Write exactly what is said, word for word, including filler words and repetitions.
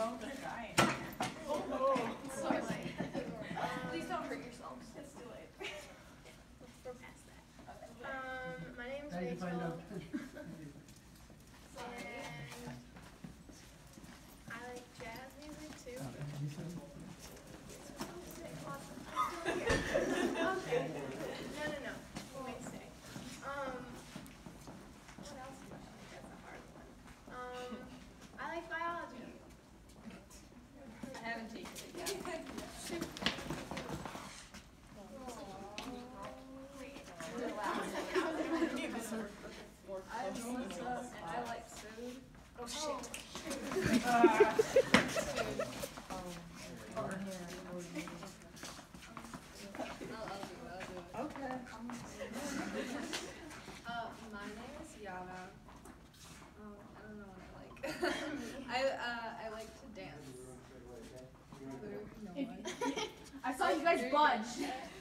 both are dying. Oh, oh. It's so late. Please don't hurt yourselves. It's too late. We're past that. Um, my name's Rachel. And I like jazz music too. Okay. No, no, no. We'll wait a sec. Um, what else do I think? That's a hard one. Um, I like biology. I haven't taken it yet. I'm Lisa, and I like food. Oh, shit. Uh, Okay. Uh, my name is Yana. Um, I don't know what I like. I uh, I like to dance. I saw you guys budge.